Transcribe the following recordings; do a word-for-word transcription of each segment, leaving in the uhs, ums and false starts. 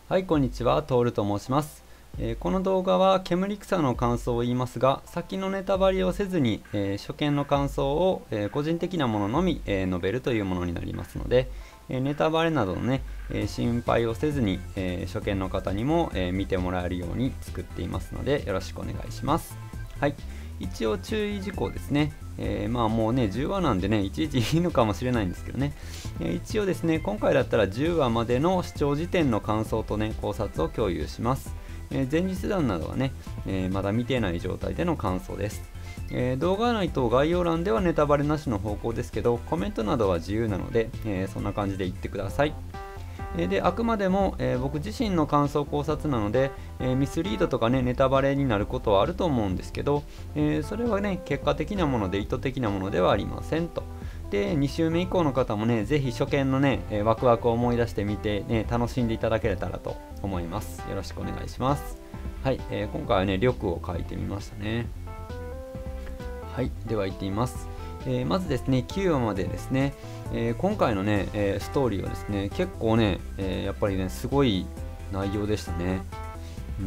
はい、こんにちは、トールと申します。えーこの動画は煙草の感想を言いますが、先のネタバレをせずに、えー初見の感想を、えー個人的なもののみ、えー述べるというものになりますので、えーネタバレなどのね、えー心配をせずに、えー初見の方にも、えー見てもらえるように作っていますので、よろしくお願いします。はい、一応注意事項ですね。えーまあもうね、じゅうわなんでね、いちいちいいのかもしれないんですけどね。えー一応ですね、今回だったらじゅうわまでの視聴時点の感想とね、考察を共有します。えー前日談などはね、えーまだ見てない状態での感想です。えー動画内と概要欄ではネタバレなしの方向ですけど、コメントなどは自由なので、えーそんな感じで言ってください。えーであくまでも、えー僕自身の感想考察なので、えーミスリードとかねネタバレになることはあると思うんですけど、えーそれはね結果的なもので意図的なものではありませんと。でに週目以降の方もねぜひ初見のね、えーワクワクを思い出してみて、ね、楽しんでいただけたらと思います。よろしくお願いします。はい、えー今回はね緑を書いてみましたね。はい、では行ってみます。えーまずですね、きゅうわまでですね、えー今回のね、えーストーリーはですね、結構ね、えーやっぱりね、すごい内容でしたね。うん、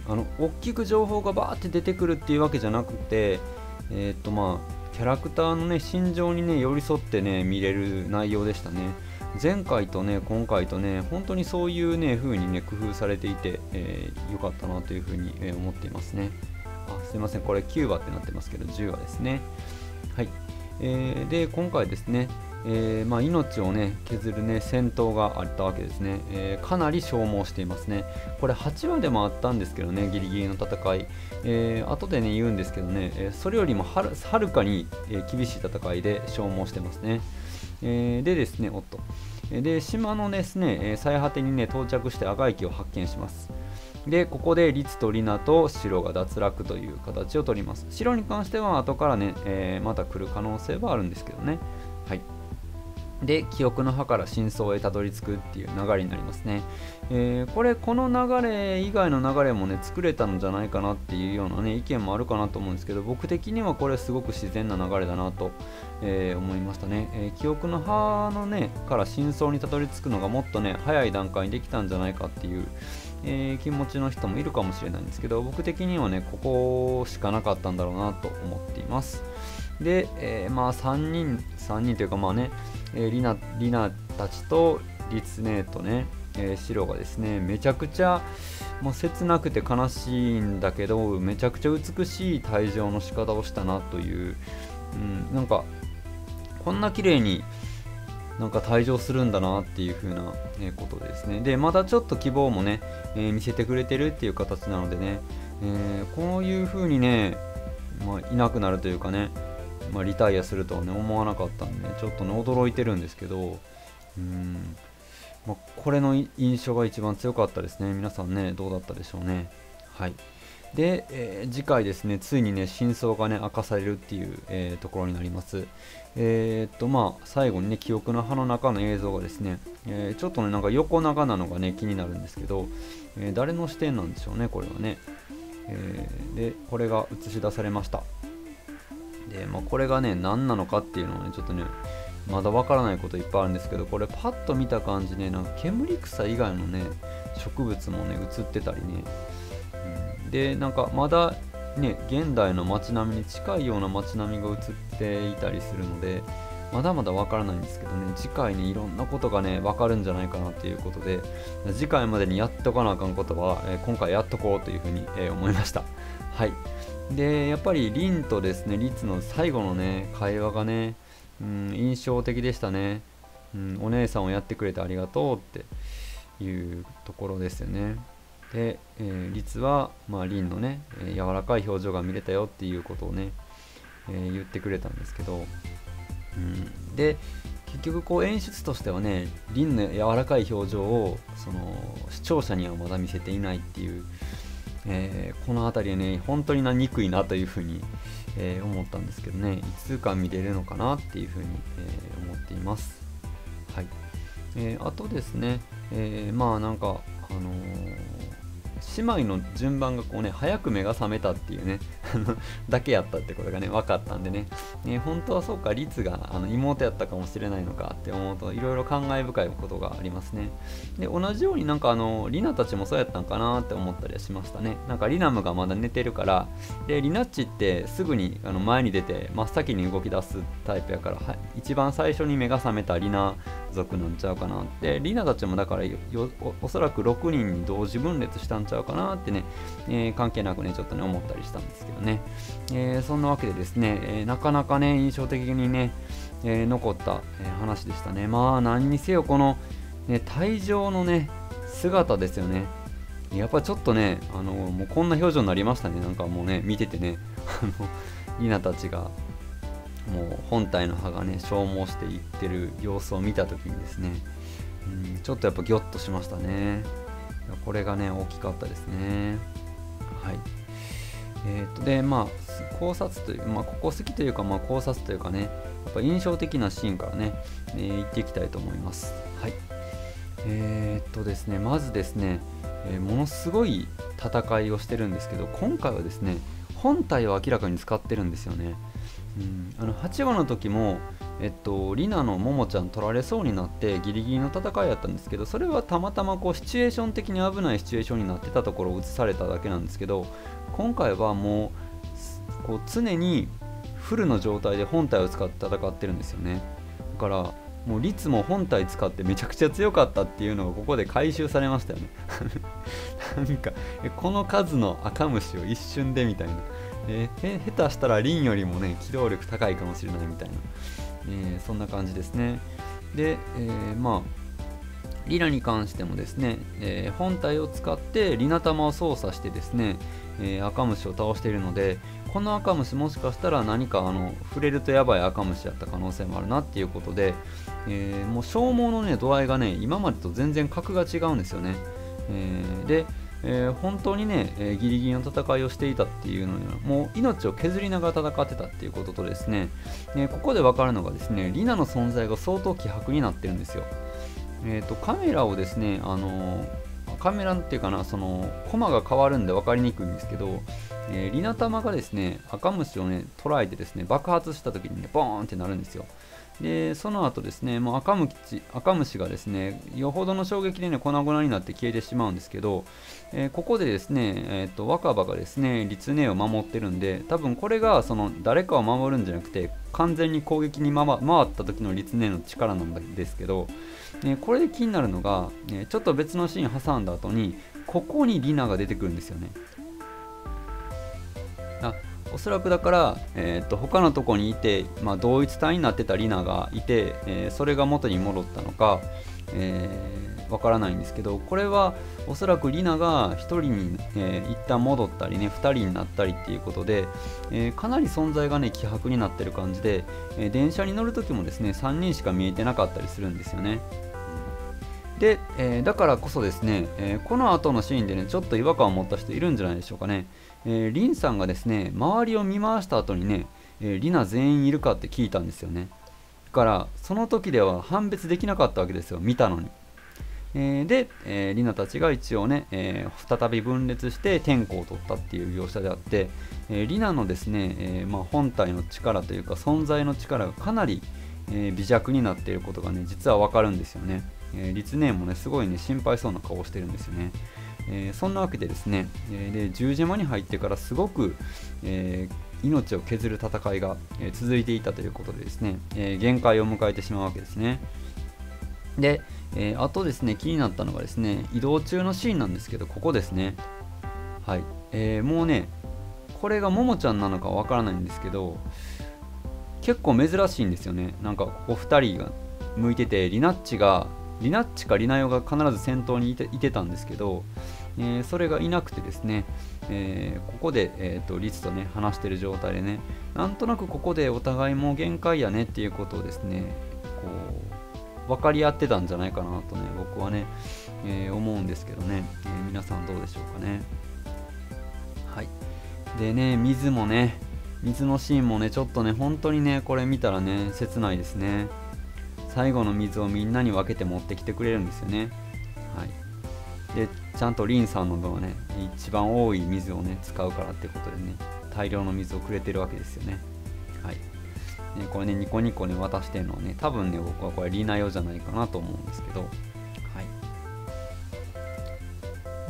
あの、大きく情報がバーって出てくるっていうわけじゃなくて、えーっとまあ、キャラクターのね、心情にね、寄り添ってね、見れる内容でしたね。前回とね、今回とね、本当にそういうね、風にね、工夫されていて、えー、よかったなというふうに、えー思っていますね。あ、すいません、これきゅうわってなってますけど、じゅうわですね。はい。えーで、今回ですね、えーまあ、命をね、削るね、戦闘があったわけですね。えーかなり消耗していますね。これはちわでもあったんですけどね、ギリギリの戦い。えー後でね、言うんですけどね、えーそれよりもはるはるかに、えー厳しい戦いで消耗してますね。えーでですね、おっと。えーで、島のですね、えー最果てにね、到着してあがいきを発見します。で、ここでリツとリナと白が脱落という形をとります。白に関しては後からね、えーまた来る可能性はあるんですけどね。はい。で、記憶の葉から真相へたどり着くっていう流れになりますね。えーこれ、この流れ以外の流れもね、作れたんじゃないかなっていうようなね、意見もあるかなと思うんですけど、僕的にはこれすごく自然な流れだなと、えー思いましたね。えー記憶の葉のね、から真相にたどり着くのがもっとね、早い段階にできたんじゃないかっていう、えー気持ちの人もいるかもしれないんですけど、僕的にはね、ここしかなかったんだろうなと思っています。で、えーまあさんにん、さんにんというかまあね、えーリナ、リナたちとリツネとね、えーシロがですね、めちゃくちゃ、もう切なくて悲しいんだけど、めちゃくちゃ美しい退場の仕方をしたなという、うん、なんか、こんな綺麗になんか退場するんだなっていう風な、えーことですね。で、またちょっと希望もね、えー見せてくれてるっていう形なのでね、えーこういう風にね、まあ、いなくなるというかね、まあ、リタイアするとはね、思わなかったんでね、ちょっとね、驚いてるんですけど、うん、まあ、これの印象が一番強かったですね。皆さんね、どうだったでしょうね。はい。で、えー次回ですね、ついにね、真相がね、明かされるっていう、えーところになります。えーっと、まあ、最後にね、記憶の葉の中の映像がですね、えーちょっとね、なんか横長なのがね、気になるんですけど、えー誰の視点なんでしょうね、これはね。えーで、これが映し出されました。で、まあ、これがね、何なのかっていうのはね、ちょっとね、まだわからないこといっぱいあるんですけど、これパッと見た感じね、なんか煙草以外のね、植物もね、映ってたりね、うん、で、なんかまだね、現代の街並みに近いような街並みが映っていたりするので、まだまだわからないんですけどね、次回にいろんなことがね、わかるんじゃないかなっていうことで、次回までにやっとかなあかんことは、えー今回やっとこうというふうに、えー思いました。はい。で、やっぱりリンとですね、リツの最後のね、会話がね、うん、印象的でしたね。うん、お姉さんをやってくれてありがとうっていうところですよね。で、えー、リツは、まあ、リンのね、えー柔らかい表情が見れたよっていうことをね、えー言ってくれたんですけど、うん、で、結局こう演出としてはね、リンの柔らかい表情をその視聴者にはまだ見せていないっていう、えーこの辺りはね、本当にな憎いなというふうに、えー思ったんですけどね、いつか見れるのかなっていうふうに、えー思っています。はい。えーあとですね、えーまあなんか、あのー姉妹の順番がこうね早く目が覚めたっていうねだけやったってことがね分かったんでね、ね本当はそうか、律があの妹やったかもしれないのかって思うといろいろ感慨深いことがありますね。で同じようになんかあのリナたちもそうやったんかなって思ったりはしましたね。なんかリナムがまだ寝てるから、でリナッチってすぐにあの前に出て真っ先に動き出すタイプやから、は一番最初に目が覚めたリナ族なんちゃうかなって、リナたちもだからよお, おそらくろくにんに同時分裂したんちゃうかなってね、えー、関係なくねちょっとね思ったりしたんですけどね、えー、そんなわけでですね、えー、なかなかね印象的にね、えー、残った、えー、話でしたね。まあ何にせよこの、ね、退場のね姿ですよね。やっぱちょっとねあのもうこんな表情になりましたね。なんかもうね見ててねあのリナたちがもう本体の歯がね消耗していってる様子を見た時にですね、うん、ちょっとやっぱギョッとしましたね。これがね大きかったですね。はい。えー、とでまあ考察という、まあ、ここ好きというか、まあ、考察というかねやっぱ印象的なシーンからね、えー、いっていきたいと思います。はい。えー、っとですねまずですね、えー、ものすごい戦いをしてるんですけど、今回はですね本体を明らかに使ってるんですよね。うん、あのはちわの時も、えっと、リナのももちゃん取られそうになってギリギリの戦いやったんですけど、それはたまたまこうシチュエーション的に危ないシチュエーションになってたところを映されただけなんですけど、今回はもう、こう常にフルの状態で本体を使って戦ってるんですよね。だからもう律も本体使ってめちゃくちゃ強かったっていうのがここで回収されましたよねなんかこの数の赤虫を一瞬でみたいな、えー、下手したらリンよりもね機動力高いかもしれないみたいな、えー、そんな感じですね。で、えー、まあリナに関してもですね、えー、本体を使ってリナ玉を操作してですね、えー、赤虫を倒しているので、この赤虫もしかしたら何かあの触れるとやばい赤虫やった可能性もあるなっていうことで、えー、もう消耗のね度合いがね今までと全然格が違うんですよね。えー、で、えー、本当にね、えー、ギリギリの戦いをしていたっていうのにはもう命を削りながら戦ってたっていうこととですね、えー、ここで分かるのがですね、リナの存在が相当希薄になってるんですよ。えーと、カメラをですね、あのー、カメラっていうかな、そのコマが変わるんで分かりにくいんですけど、えー、リナ玉がですね赤虫をね捉えてですね爆発した時にねボーンってなるんですよ。でその後ですねもう赤虫赤虫がですねよほどの衝撃でね粉々になって消えてしまうんですけど、えー、ここでですね、えー、と若葉がですね律音を守ってるんで、多分これがその誰かを守るんじゃなくて完全に攻撃に回った時の律音の力なんですけど、ね、これで気になるのが、ね、ちょっと別のシーン挟んだ後にここにリナが出てくるんですよね。あおそらくだから、えー、と他のとこにいて、まあ、同一体になってたリナがいて、えー、それが元に戻ったのか、えー、わからないんですけど、これはおそらくリナがひとりに、えー、一旦戻ったりねふたりになったりっていうことで、えー、かなり存在がね希薄になってる感じで、えー、電車に乗るときもですねさんにんしか見えてなかったりするんですよね。で、えー、だからこそですね、えー、この後のシーンでねちょっと違和感を持った人いるんじゃないでしょうかね。えー、リンさんがですね周りを見回した後にね、えー、リナ全員いるかって聞いたんですよね。だからその時では判別できなかったわけですよ、見たのに。えー、で、えー、リナたちが一応ね、えー、再び分裂して天候を取ったっていう描写であって、えー、リナのですね、えーまあ、本体の力というか存在の力がかなり、えー、微弱になっていることがね実はわかるんですよね。えー、リツネーもねすごいね心配そうな顔をしてるんですよね。えー、そんなわけでですね、えー、で十島に入ってからすごく、えー、命を削る戦いが、えー、続いていたということでですね、えー、限界を迎えてしまうわけですね。で、えー、あとですね気になったのがですね移動中のシーンなんですけど、ここですね。はい、えー、もうねこれがももちゃんなのかわからないんですけど、結構珍しいんですよね。なんかここふたりが向いてて、リナッチがリナッチかリナヨが必ず先頭にいて、いてたんですけど、えー、それがいなくてですね、えー、ここで、えーと、リツとね話してる状態でね、なんとなくここでお互いもう限界やねっていうことをですねこう分かり合ってたんじゃないかなとね僕はね、えー、思うんですけどね、えー、皆さんどうでしょうかね。はい。でね水もね水のシーンもねちょっとね本当にねこれ見たらね切ないですね。最後の水をみんなに分けて持ってきてくれるんですよね。はい。でちゃんとリンさんの分はね一番多い水をね使うからってことでね大量の水をくれてるわけですよね。はい。ね、これねニコニコね渡してるのはね多分ね僕はこれリナ用じゃないかなと思うんですけど、はい。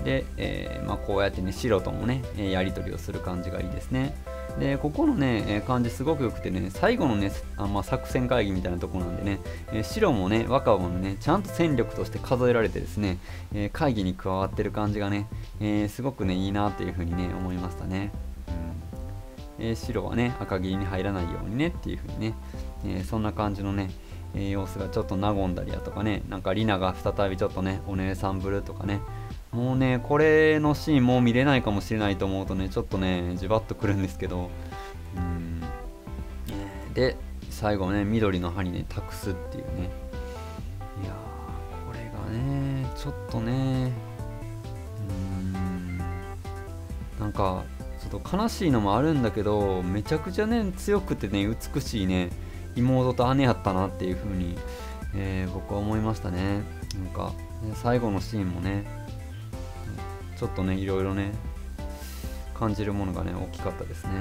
で、えーまあ、こうやってね白ともねやり取りをする感じがいいですね。でここのね感じすごく良くてね最後のねあ、まあ、作戦会議みたいなところなんでね、えー、白もね若葉もねちゃんと戦力として数えられてですね、えー、会議に加わってる感じがね、えー、すごくねいいなっていう風にね思いましたね。うん、えー、白はね赤切りに入らないようにねっていう風にね、えー、そんな感じのね、えー、様子がちょっと和んだりやとかね、なんかリナが再びちょっとねお姉さんぶるとかね、もうねこれのシーンもう見れないかもしれないと思うとねちょっとねじわっとくるんですけど、うん、で最後ね緑の葉にね託すっていうね、いやーこれがねちょっとねうーんなんかちょっと悲しいのもあるんだけど、めちゃくちゃね強くてね美しいね妹と姉やったなっていう風に、えー、僕は思いましたね。なんかね最後のシーンもねちょっとねいろいろね感じるものがね大きかったですね。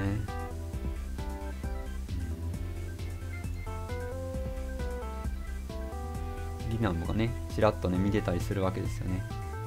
リナもがねちらっとね見てたりするわけですよね。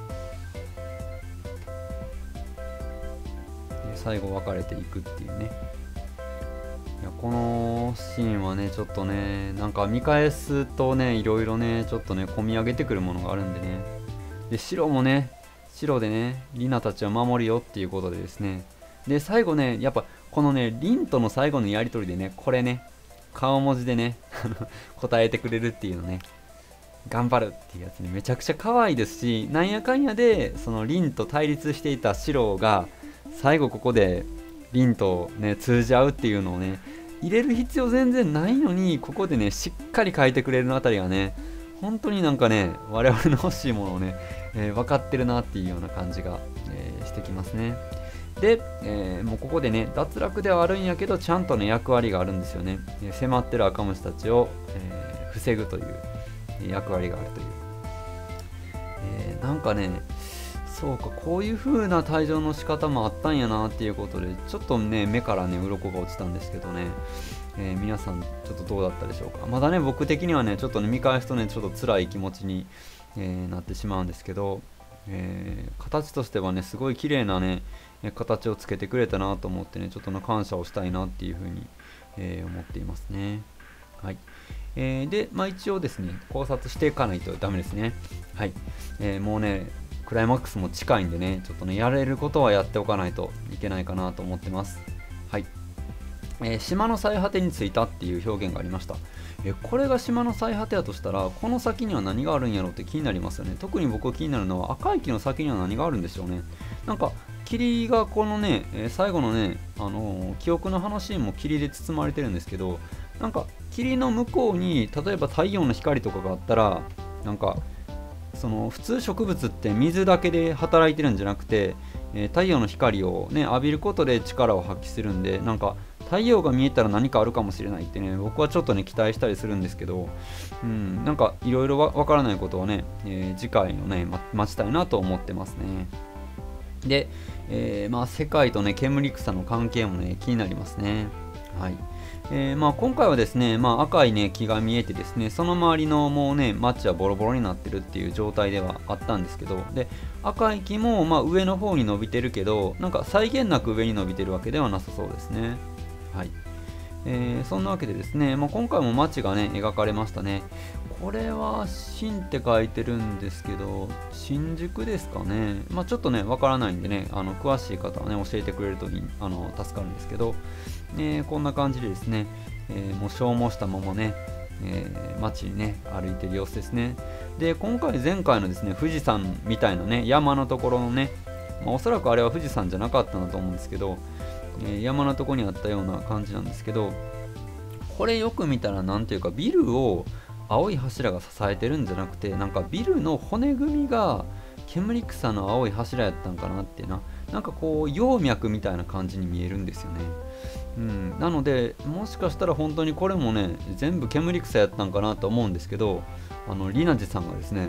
で最後別れていくっていうね、いやこのシーンはねちょっとねなんか見返すとねいろいろねちょっとね込み上げてくるものがあるんでね、で白もね白でねリナたちを守るよっていうことでですね、で最後ねやっぱこのねリンとの最後のやり取りでねこれね顔文字でね答えてくれるっていうのね、頑張るっていうやつねめちゃくちゃ可愛いですし、なんやかんやでそのリンと対立していた白が最後ここでリンとね通じ合うっていうのをね入れる必要全然ないのにここでねしっかり書いてくれるのあたりがね本当になんかね我々の欲しいものをね、えー、分かってるなっていうような感じが、えー、してきますね。で、えー、もうここでね脱落ではあるんやけどちゃんとね役割があるんですよね。えー、迫ってる赤虫たちを、えー、防ぐという役割があるという、えー、なんかねそうかこういう風な退場の仕方もあったんやなっていうことでちょっとね目からね鱗が落ちたんですけどね、えー、皆さんちょっとどうだったでしょうか。まだね僕的にはねちょっとね見返すとねちょっと辛い気持ちに、えー、なってしまうんですけど、えー、形としてはねすごい綺麗なね形をつけてくれたなと思ってねちょっとの感謝をしたいなっていう風に、えー、思っていますね。はい。えー、で、まあ、一応ですね考察していかないとダメですね。はい。えー、もうねクライマックスも近いんでねちょっとねやれることはやっておかないといけないかなと思ってます。はい。えー、島の最果てに着いたっていう表現がありました。えー、これが島の最果てやとしたらこの先には何があるんやろうって気になりますよね。特に僕が気になるのは赤い木の先には何があるんでしょうね。なんか霧がこのね、えー、最後のね、あのー、記憶の話も霧で包まれてるんですけど、なんか霧の向こうに例えば太陽の光とかがあったらなんかその普通植物って水だけで働いてるんじゃなくて、えー、太陽の光を、ね、浴びることで力を発揮するんで、なんか太陽が見えたら何かあるかもしれないってね僕はちょっとね期待したりするんですけど、うん、なんかいろいろわからないことをね、えー、次回のね、ま、待ちたいなと思ってますね。で、えーまあ、世界とね煙草の関係もね気になりますね。はい。えーまあ、今回はですね、まあ、赤い、ね、木が見えてですねその周りのもうね街はボロボロになってるっていう状態ではあったんですけど、で赤い木もまあ上の方に伸びてるけどなんか際限なく上に伸びてるわけではなさそうですね。はい。えー、そんなわけでですね、まあ、今回も街がね描かれましたね。これは新って書いてるんですけど新宿ですかね。まあ、ちょっとねわからないんでねあの詳しい方はね教えてくれるといいあの助かるんですけど、えー、こんな感じでですね、えー、もう消耗したままね、えー、街にね歩いてる様子ですね。で今回前回のですね富士山みたいなね山のところのね、まあ、おそらくあれは富士山じゃなかったんだと思うんですけど、えー、山のところにあったような感じなんですけど、これよく見たらなんていうかビルを青い柱が支えてるんじゃなくてなんかビルの骨組みが煙草の青い柱やったんかなってな、なんかこう葉脈みたいな感じに見えるんですよね。うん、なのでもしかしたら本当にこれもね全部煙草やったんかなと思うんですけど、あのリナジさんがですね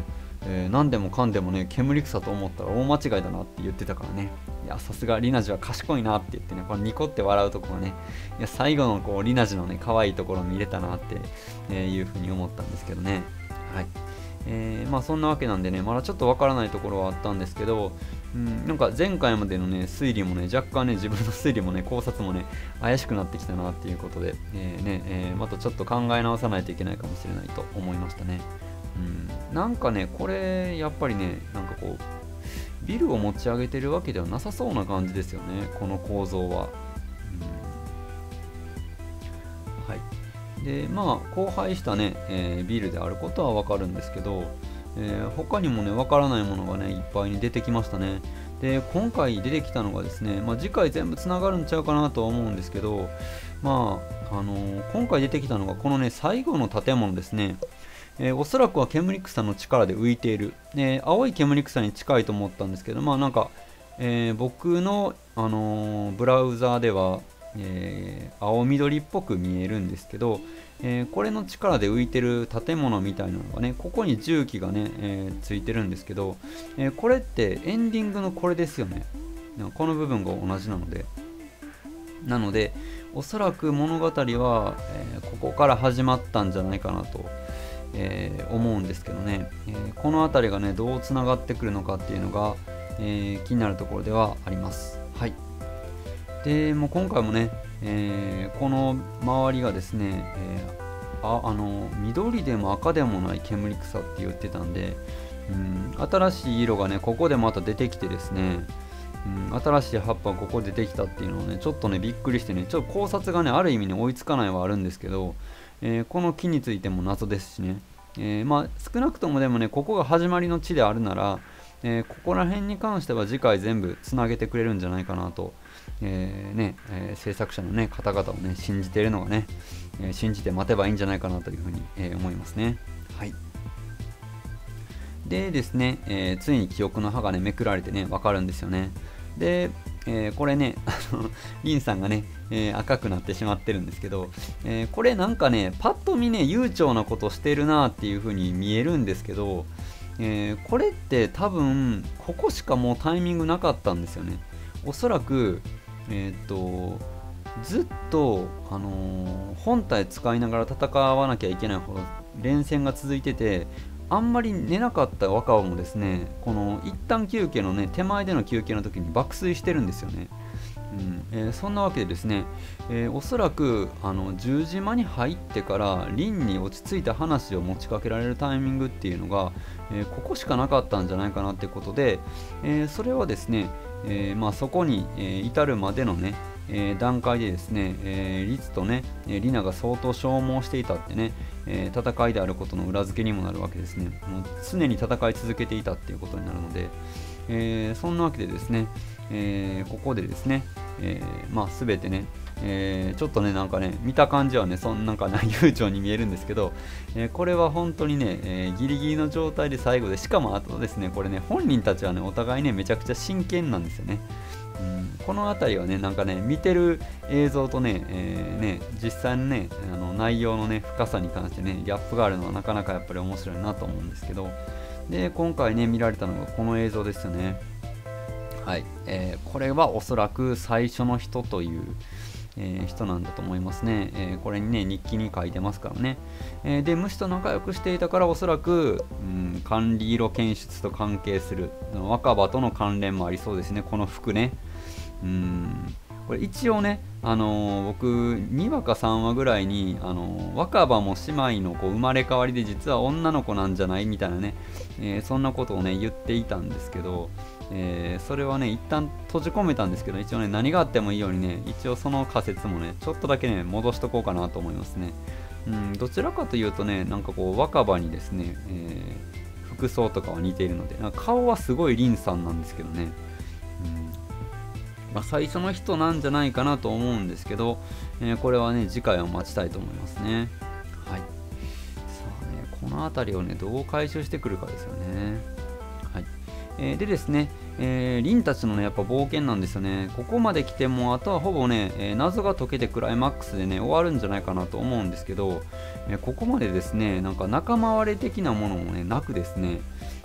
えー、何でもかんでもね煙草と思ったら大間違いだなって言ってたからね、いやさすがリナジは賢いなって言ってね、このニコって笑うところがね、いや最後のこうリナジのね可愛いところ見れたなって、えー、いうふうに思ったんですけどね。はい、えー、まあそんなわけなんでね、まだちょっとわからないところはあったんですけど、うん、なんか前回までのね推理もね若干ね自分の推理もね考察もね怪しくなってきたなっていうことで、えーねえー、またちょっと考え直さないといけないかもしれないと思いましたね。うん、なんかねこれやっぱりねなんかこうビルを持ち上げてるわけではなさそうな感じですよね、この構造は。うん、はい。でまあ荒廃したね、えー、ビルであることはわかるんですけど、えー、他にもねわからないものがねいっぱいに出てきましたね。で今回出てきたのがですね、まあ、次回全部つながるんちゃうかなとは思うんですけど、まああのー、今回出てきたのがこのね最後の建物ですね。えー、おそらくは煙草の力で浮いている、えー、青い煙草に近いと思ったんですけど、まあなんか、えー、僕の、あのーブラウザーでは、えー青緑っぽく見えるんですけど、えーこれの力で浮いてる建物みたいなのがね、ここに重機がね、えーついてるんですけど、えーこれってエンディングのこれですよね。この部分が同じなので。なので、おそらく物語は、えーここから始まったんじゃないかなと。えー思うんですけどね、えーこの辺りがねどうつながってくるのかっていうのが、えー気になるところではあります。はい。でもう今回もね、えーこの周りがですね、えーああの緑でも赤でもない煙草って言ってたんで、うん、新しい色がねここでまた出てきてですね、うん、新しい葉っぱがここで出てきたっていうのはねちょっとねびっくりしてね、ちょっと考察がねある意味ね追いつかないはあるんですけど、えーこの木についても謎ですしね、えーまあ少なくともでもねここが始まりの地であるなら、えーここら辺に関しては次回全部つなげてくれるんじゃないかなと、えーねえー制作者の、ね、方々をね信じているのがね、えー信じて待てばいいんじゃないかなというふうに、えー思いますね。はい。でですね、えーついに記憶の歯がねめくられてね分かるんですよね。で、えーこれね、あのリンさんがね、えー赤くなってしまってるんですけど、えーこれなんかねパッと見ね悠長なことしてるなっていう風に見えるんですけど、えーこれって多分ここしかもうタイミングなかったんですよね。おそらくえーっとずっと、あのー本体使いながら戦わなきゃいけないほど連戦が続いてて、あんまり寝なかった若尾もですね、この一旦休憩のね手前での休憩の時に爆睡してるんですよね。うんえーそんなわけでですね、えーおそらくあの十字間に入ってから凛に落ち着いた話を持ちかけられるタイミングっていうのが、えーここしかなかったんじゃないかなってことで、えーそれはですね、えーまあ、そこに、えー至るまでのね、えー段階でですね、えー、リツとね、えーリナが相当消耗していたってね、えー戦いであることの裏付けにもなるわけですね。もう常に戦い続けていたっていうことになるので、えーそんなわけでですね、えーここでですね、えーまあ全てね、えーちょっとねなんかね見た感じはねそんなんかな悠長に見えるんですけど、えーこれは本当にね、えーギリギリの状態で最後で、しかもあとですねこれね本人たちはねお互いねめちゃくちゃ真剣なんですよね。うん、この辺りはねなんかね見てる映像とね,、えーね実際のねあの内容のね深さに関してねギャップがあるのはなかなかやっぱり面白いなと思うんですけど、で今回ね見られたのがこの映像ですよね。はい、えーこれはおそらく最初の人という、えー人なんだと思いますね。えーこれにね日記に書いてますからね。えーで虫と仲良くしていたからおそらく、うん、管理色検出と関係する若葉との関連もありそうですね、この服ね。うんこれ一応ね、あのー僕にわかさんわぐらいに、あのー若葉も姉妹のこう生まれ変わりで実は女の子なんじゃないみたいなね、えーそんなことをね言っていたんですけど、えーそれはね一旦閉じ込めたんですけど、一応ね何があってもいいようにね一応その仮説もねちょっとだけね戻しとこうかなと思いますね。うん、どちらかというとねなんかこう若葉にですね、えー服装とかは似ているので、なんか顔はすごい凛さんなんですけどね、うんまあ、最初の人なんじゃないかなと思うんですけど、えーこれはね次回を待ちたいと思いますね。はい。さあねこの辺りをねどう回収してくるかですよね。はい。えーでですね、えー、リンたちのねやっぱ冒険なんですよね。ここまで来てもあとはほぼね、えー謎が解けてクライマックスでね終わるんじゃないかなと思うんですけど、えーここまでですねなんか仲間割れ的なものもねなくですね、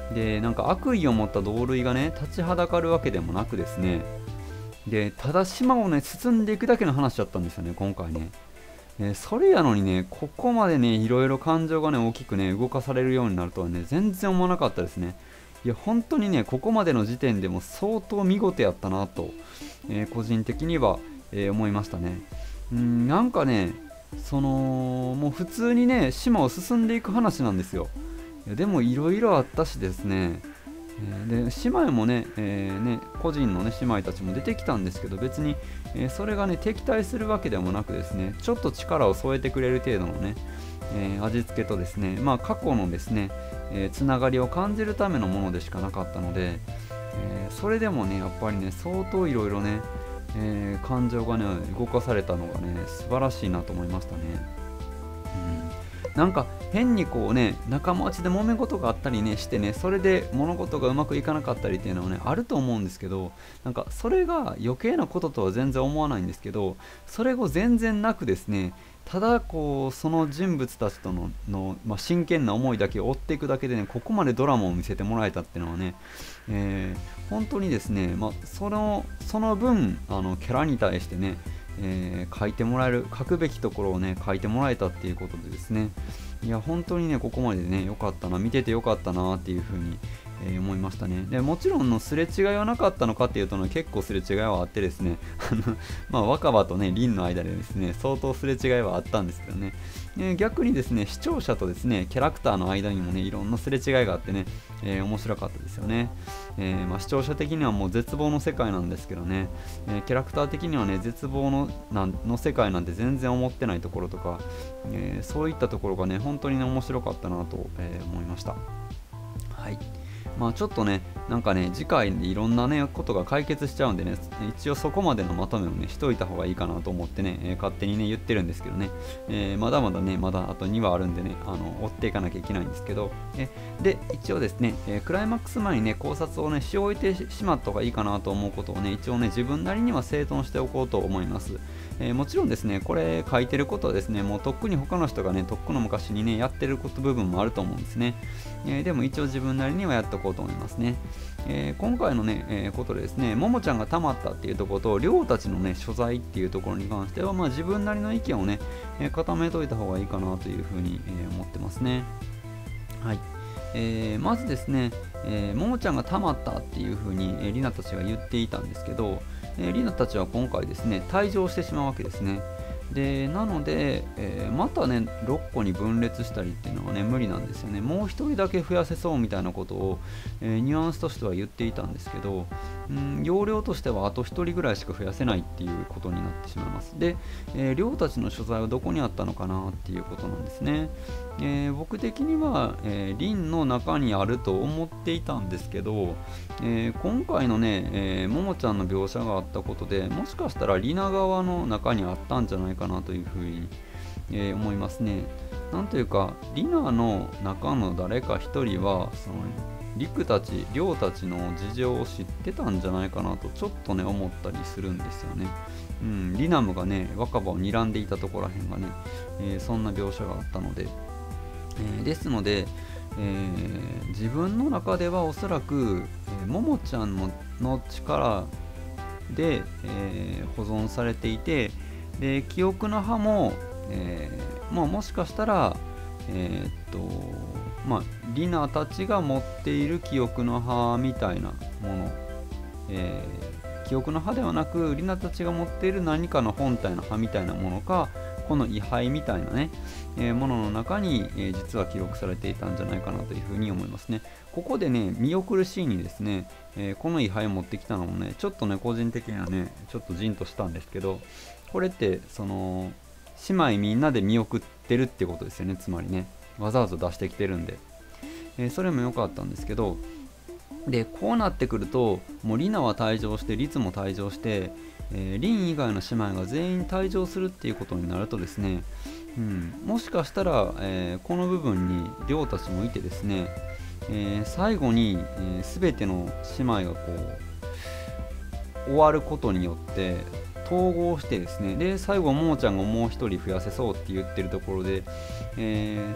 でなんか悪意を持った同類がね立ちはだかるわけでもなくですね、でただ島をね進んでいくだけの話だったんですよね今回ね。えーそれやのにね、ここまでねいろいろ感情がね大きくね動かされるようになるとはね全然思わなかったですね。いや本当にねここまでの時点でも相当見事やったなと、えー個人的には、えー思いましたね。うんなんかねそのもう普通にね島を進んでいく話なんですよ。いやでもいろいろあったしですね、えーで姉妹もね,、えーね個人のね姉妹たちも出てきたんですけど、別に、えーそれがね敵対するわけでもなくですね、ちょっと力を添えてくれる程度のね、えー味付けとですね、まあ過去のですね、えーつながりを感じるためのものでしかなかったので、えーそれでもねやっぱりね相当いろいろね、えー感情がね動かされたのがね素晴らしいなと思いましたね。うん、なんか変にこうね仲間内で揉め事があったりねしてね、それで物事がうまくいかなかったりっていうのはねあると思うんですけど、なんかそれが余計なこととは全然思わないんですけど、それを全然なくですね、ただこうその人物たちとのの、まあ、真剣な思いだけを追っていくだけでね、ここまでドラマを見せてもらえたっていうのはね、えー本当にですね、まあ、そのその分あのキャラに対してね、えー書いてもらえる書くべきところをね書いてもらえたっていうことでですね、いや本当にねここまでね良かったな、見てて良かったなっていうふうに、えー思いましたね。でもちろんのすれ違いはなかったのかっていうと、ね、結構すれ違いはあってですねあの、まあ、若葉とね凛の間でですね相当すれ違いはあったんですけどね、えー逆にですね視聴者とですねキャラクターの間にもねいろんなすれ違いがあってね、えー面白かったですよね。えーまあ、視聴者的にはもう絶望の世界なんですけどね、えーキャラクター的にはね絶望のなんの世界なんて全然思ってないところとか、えーそういったところがね本当にね面白かったなと、えー思いました。はい。まあちょっとね、なんかね、次回でいろんなね、ことが解決しちゃうんでね、一応そこまでのまとめをね、しといた方がいいかなと思ってね、えー勝手にね、言ってるんですけどね、えーまだまだね、まだあとにわあるんでね、あの追っていかなきゃいけないんですけど、えで、一応ですね、えークライマックス前にね、考察をね、し終えてしまった方がいいかなと思うことをね、一応ね、自分なりには整頓しておこうと思います。えーもちろんですね、これ書いてることはですね、もうとっくに他の人がね、とっくの昔にね、やってること部分もあると思うんですね。えーでも一応自分なりにはやっておこうと思いますね。えー今回のね、えーことでですね、ももちゃんがたまったっていうところと、りょうたちのね、所在っていうところに関しては、まあ自分なりの意見をね、えー固めといた方がいいかなというふうに、えー思ってますね。はい。えーまずですね、えーももちゃんがたまったっていうふうに、えー、りなたちが言っていたんですけど、えー、りなたちは今回ですね、退場してしまうわけですね。でなので、えーまたねろっこに分裂したりっていうのはね無理なんですよね。もうひとりだけ増やせそうみたいなことを、えーニュアンスとしては言っていたんですけど、うん容量としてはあとひとりぐらいしか増やせないっていうことになってしまいます。で、えー、りょうたちの所在はどこにあったのかなっていうことなんですね。えー僕的には、えー、リンの中にあると思っていたんですけど、えー今回のね、えーももちゃんの描写があったことで、もしかしたらリナ側の中にあったんじゃないかなというふうに、えー思いますね。なんというか、リナの中の誰か一人は、そのリクたち、リョウたちの事情を知ってたんじゃないかなとちょっとね思ったりするんですよね。うん、リナムがね若葉を睨んでいたところらへんがね、えーそんな描写があったので、えーですので、えー自分の中ではおそらく、えーももちゃんのの力で、えー保存されていて、で記憶の葉も、えーまあ、もしかしたら、えーっとまあ、リナたちが持っている記憶の葉みたいなもの、えー記憶の葉ではなくリナたちが持っている何かの本体の葉みたいなものか、この位牌みたいなね、えーものの中に、えー実は記録されていたんじゃないかなというふうに思いますね。ここでね見送るシーンにですね、えーこの位牌を持ってきたのもねちょっとね個人的にはねちょっとジンとしたんですけど、これってその姉妹みんなで見送ってるってことですよね。つまりねわざわざ出してきてるんで、えーそれも良かったんですけど、でこうなってくるともうリナは退場してリツも退場して、えーリン以外の姉妹が全員退場するっていうことになるとですね、うん、もしかしたら、えーこの部分にリョウたちもいてですね、えー最後に、えー全ての姉妹がこう終わることによって統合してですね、で最後ももちゃんがもう一人増やせそうって言ってるところで、えー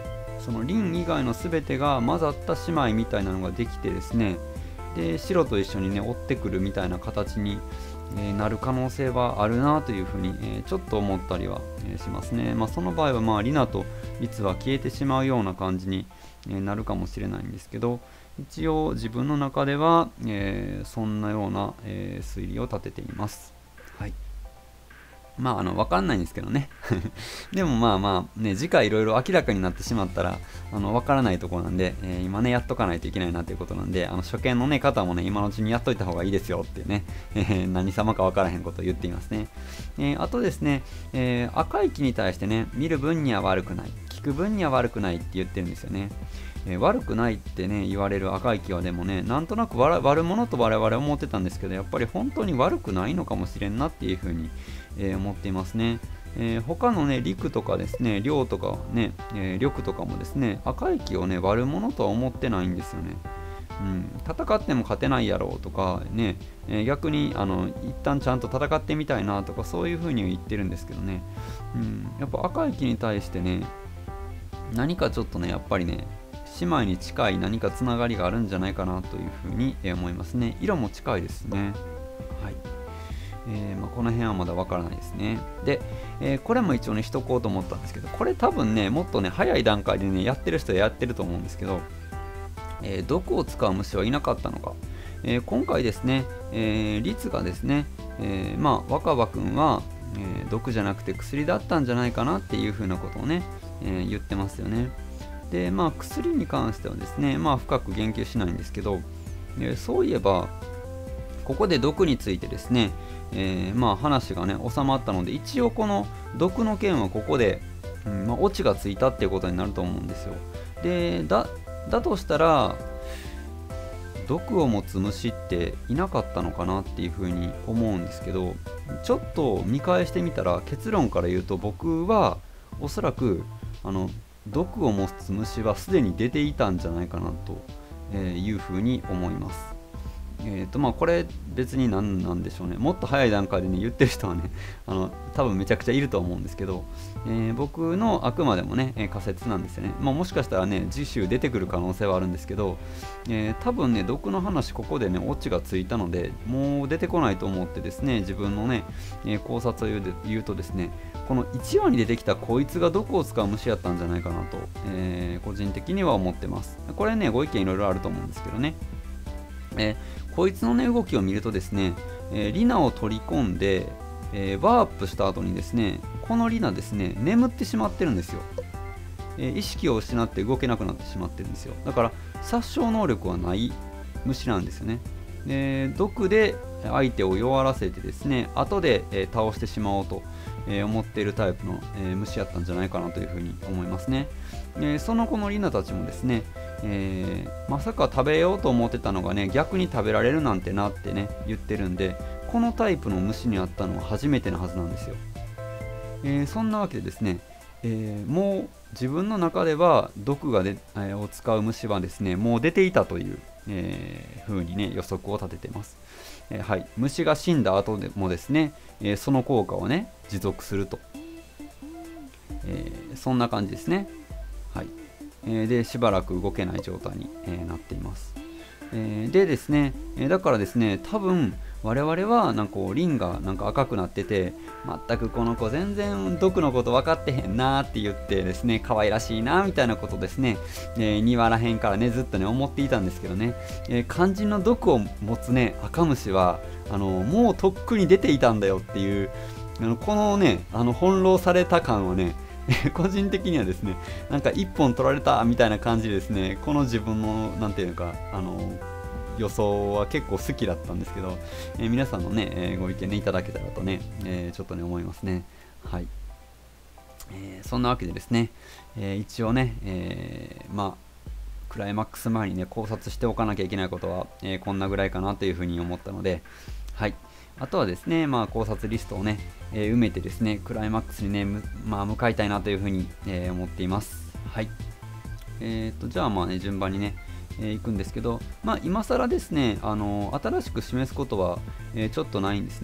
そのリン以外の全てが混ざった姉妹みたいなのができてですね、で白と一緒にね追ってくるみたいな形に、えーなる可能性はあるなというふうに、えーちょっと思ったりは、えーしますね。まあ、その場合は、まあ、リナとリツは消えてしまうような感じに、えーなるかもしれないんですけど、一応自分の中では、えーそんなような、えー推理を立てています。はい。まあ、あの、わかんないんですけどね。でもまあまあ、ね、次回いろいろ明らかになってしまったら、あの、わからないところなんで、えー今ね、やっとかないといけないなということなんで、あの、初見のね、方もね、今のうちにやっといた方がいいですよっていうね、えー何様かわからへんことを言っていますね。えーあとですね、えー赤い木に対してね、見る分には悪くない、聞く分には悪くないって言ってるんですよね。えー悪くないってね言われる赤い木はでもね、なんとなく悪悪者と我々思ってたんですけど、やっぱり本当に悪くないのかもしれんなっていうふうに、えー思っていますね。えー他のね陸とかですね量とかね、えー緑とかもですね、赤い木をね悪者とは思ってないんですよね。うん、戦っても勝てないやろうとかね、えー逆にあの一旦ちゃんと戦ってみたいなとかそういう風に言ってるんですけどね、うん、やっぱ赤い木に対してね何かちょっとねやっぱりね姉妹に近い何かつながりがあるんじゃないかなというふうに思いますね。色も近いですね。はい。えーまあ、この辺はまだわからないですね。で、えーこれも一応ねしとこうと思ったんですけど、これ多分ねもっとね早い段階でねやってる人はやってると思うんですけど、えー毒を使う虫はいなかったのか。えー今回ですね、えー、リツがですね、えーまあ若葉くんは、えー毒じゃなくて薬だったんじゃないかなっていうふうなことをね、えー言ってますよね。でまあ薬に関してはですね、まあ深く言及しないんですけど、えーそういえばここで毒についてですね、えーまあ話がね収まったので、一応この毒の件はここで、うんまあ、オチがついたっていうことになると思うんですよ。でだだとしたら毒を持つ虫っていなかったのかなっていうふうに思うんですけど、ちょっと見返してみたら結論から言うと僕はおそらくあの毒を持つ虫はすでに出ていたんじゃないかなというふうに思います。えーとまあ、これ別に何なんでしょうね。もっと早い段階でね言ってる人はねあの多分めちゃくちゃいると思うんですけど、えー僕のあくまでもね、えー仮説なんですよね。まあ、もしかしたらね次週出てくる可能性はあるんですけど、えー多分ね毒の話ここでねオチがついたのでもう出てこないと思ってですね、自分のね、えー考察を言うで言うとですね、このいちわに出てきたこいつが毒を使う虫やったんじゃないかなと、えー個人的には思ってます。これねご意見いろいろあると思うんですけどね、えーこいつの、ね、動きを見るとですね、えーリナを取り込んで、えーワープした後にですね、このリナですね眠ってしまってるんですよ。えー意識を失って動けなくなってしまってるんですよ。だから殺傷能力はない虫なんですよね。で毒で相手を弱らせてですね後で、えー倒してしまおうと、えー思っているタイプの、えー虫やったんじゃないかなというふうに思いますね。えーその後のリナたちもですね、えーまさか食べようと思ってたのがね逆に食べられるなんてなってね言ってるんで、このタイプの虫に会ったのは初めてのはずなんですよ。えーそんなわけでですね、えーもう自分の中では毒がで、えーを使う虫はですねもう出ていたという、えー風にね予測を立ててます。えーはい、虫が死んだ後でもですね、えーその効果をね持続すると、えーそんな感じですね。はい、えーでしばらく動けない状態に、えーなっています。えーでですね、えーだからですね多分我々はなんかこうリンがなんか赤くなってて、全くこの子全然毒のこと分かってへんなーって言ってですね可愛らしいなみたいなことですね、えー、庭らへんからねずっとね思っていたんですけどね、えー肝心の毒を持つね赤虫はあのもうとっくに出ていたんだよっていう、あのこのねあの翻弄された感はね個人的にはですねなんか一本取られたみたいな感じでですね、この自分のなんていうのかあの予想は結構好きだったんですけど、えー皆さんのね、えーご意見ねいただけたらとね、えーちょっとね思いますね。はい、えーそんなわけでですね、えー一応ね、えーまあクライマックス前にね考察しておかなきゃいけないことは、えーこんなぐらいかなというふうに思ったので、はい、あとはですね、まあ、考察リストをね、えー埋めてですねクライマックスにね、むまあ、向かいたいなというふうに、えー思っています。はい、えーとじゃあまあね順番にねえー、いくんですけど、まあ、今更ですね、あのー新しく示すことは、えーちょっとないんですね。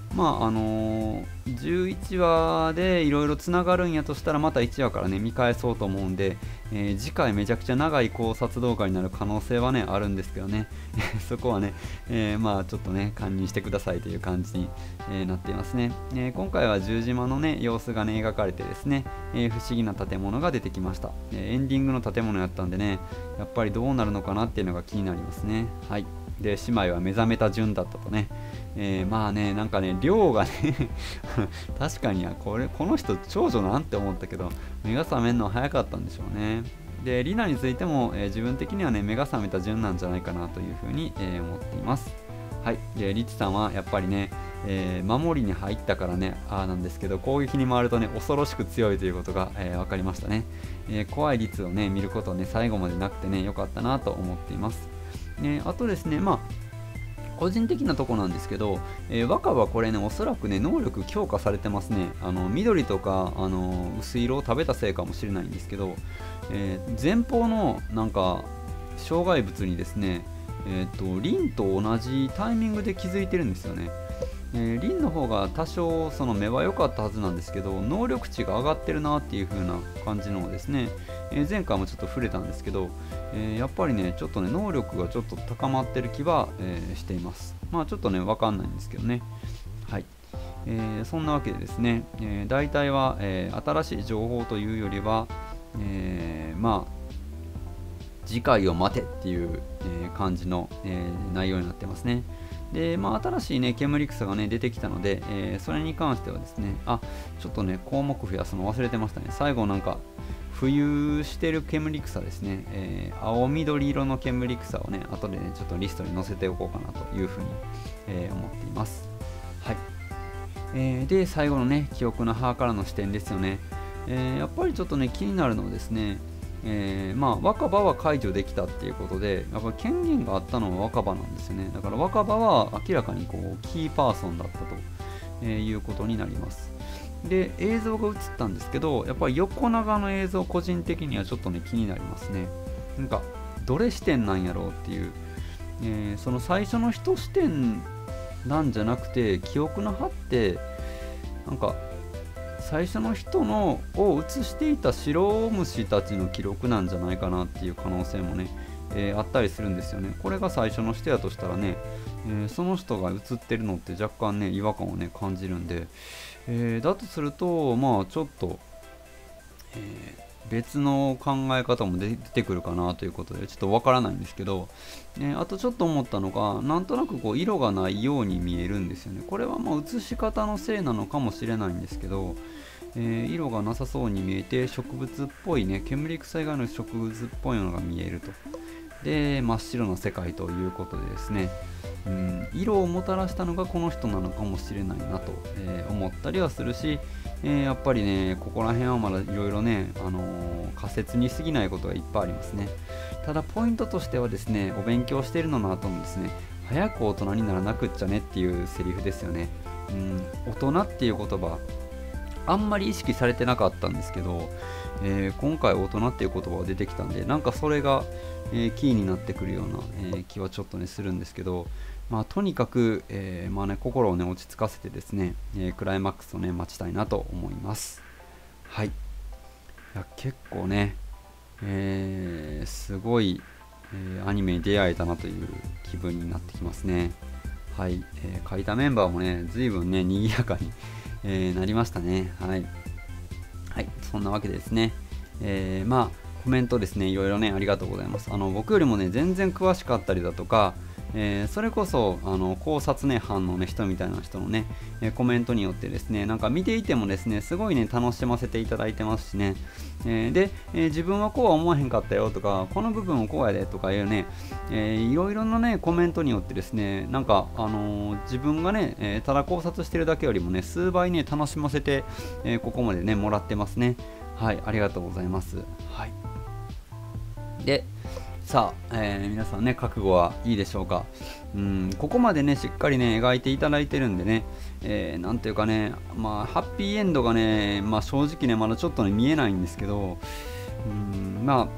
まああのー、じゅういちわでいろいろつながるんやとしたらまたいちわからね見返そうと思うんで、えー、次回めちゃくちゃ長い考察動画になる可能性はねあるんですけどねそこはね、えー、まあちょっとね堪忍してくださいという感じに、えー、なっていますね、えー、今回は十島のね様子がね描かれてですね、えー、不思議な建物が出てきました、えー、エンディングの建物やったんでねやっぱりどうなるのかなっていうのが気になりますね。はい。で姉妹は目覚めた順だったとね、えー、まあねなんかね量がね確かにこれこの人長女なんて思ったけど目が覚めるのは早かったんでしょうね。でリナについても、えー、自分的にはね目が覚めた順なんじゃないかなというふうに、えー、思っています。はい。でリチさんはやっぱりね、えー、守りに入ったからねああなんですけど攻撃に回るとね恐ろしく強いということが、えー、分かりましたね、えー、怖いリツをね見ることね最後までなくてね良かったなと思っています。えー、あとですね、まあ、個人的なとこなんですけど、えー、若葉これね、おそらくね、能力強化されてますね。あの緑とか、あの薄い色を食べたせいかもしれないんですけど、えー、前方のなんか障害物にですね、えーと、リンと同じタイミングで気づいてるんですよね。えー、リンの方が多少その目は良かったはずなんですけど能力値が上がってるなっていう風な感じのですね、えー、前回もちょっと触れたんですけど、えー、やっぱりねちょっとね能力がちょっと高まってる気は、えー、しています。まあちょっとねわかんないんですけどね。はい、えー、そんなわけでですね、えー、大体は、えー、新しい情報というよりは、えー、まあ次回を待てっていう、えー、感じの、えー、内容になってますね。で、まあ、新しいね、煙草がね、出てきたので、えー、それに関してはですね、あ、ちょっとね、項目増やすの忘れてましたね。最後なんか、浮遊してる煙草ですね、えー、青緑色の煙草をね、後でね、ちょっとリストに載せておこうかなというふうに、えー、思っています。はい。えー、で、最後のね、記憶の歯からの視点ですよね。えー、やっぱりちょっとね、気になるのはですね、えー、まあ若葉は解除できたっていうことでやっぱり権限があったのは若葉なんですよね。だから若葉は明らかにこうキーパーソンだったと、えー、いうことになります。で映像が映ったんですけどやっぱり横長の映像個人的にはちょっとね気になりますね。なんかどれ視点なんやろうっていう、えー、その最初の人視点なんじゃなくて記憶の歯ってなんか最初の人のを映していた白虫たちの記録なんじゃないかなっていう可能性もね、えー、あったりするんですよね。これが最初の人やとしたらね、えー、その人が映ってるのって若干ね違和感をね感じるんで、えー、だとするとまあちょっと、えー、別の考え方も出てくるかなということでちょっとわからないんですけど、えー、あとちょっと思ったのがなんとなくこう色がないように見えるんですよね。これはまあ映し方のせいなのかもしれないんですけど、えー、色がなさそうに見えて植物っぽいね煙草以外の植物っぽいのが見えると。で真っ白な世界ということでですね、うん、色をもたらしたのがこの人なのかもしれないなと、えー、思ったりはするし、えー、やっぱりねここら辺はまだいろいろね、あのー、仮説に過ぎないことがいっぱいありますね。ただポイントとしてはですねお勉強しているのの後にですね早く大人にならなくっちゃねっていうセリフですよね。うん、大人っていう言葉あんまり意識されてなかったんですけど、えー、今回大人っていう言葉が出てきたんでなんかそれが、えー、キーになってくるような、えー、気はちょっとねするんですけど、まあ、とにかく、えーまあね、心をね落ち着かせてですね、えー、クライマックスをね待ちたいなと思います。はい。いや結構ね、えー、すごい、えー、アニメに出会えたなという気分になってきますね。はい、えー、書いたメンバーもね随分ね賑やかにえー、なりましたね。はい。はい。そんなわけでですね。えー、まあ、コメントですね、いろいろね、ありがとうございます。あの、僕よりもね、全然詳しかったりだとか、えー、それこそ、あの、考察ね、班のね、人みたいな人のね、えー、コメントによってですね、なんか見ていてもですね、すごいね、楽しませていただいてますしね。えー、で、えー、自分はこうは思わへんかったよとか、この部分をこうやでとかいうね、えー、いろいろなね、コメントによってですね、なんか、あのー、自分がね、えー、ただ考察してるだけよりもね、数倍ね、楽しませて、えー、ここまでね、もらってますね。はい、ありがとうございます。はい。で、さあ、えー、皆さんね覚悟はいいでしょうか。うん、ここまでねしっかりね描いていただいてるんでね、えー、なんていうかね、まあハッピーエンドがね、まあ正直ねまだちょっとね見えないんですけど、うん、まあ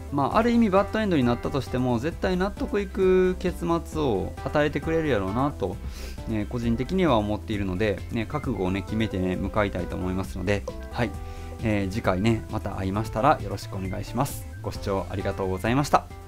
まあ、ある意味バッドエンドになったとしても絶対納得いく結末を与えてくれるやろうなと、ね、個人的には思っているので、ね、覚悟を、ね、決めて、ね、向かいたいと思いますので、はいえー、次回ねまた会いましたらよろしくお願いします。ご視聴ありがとうございました。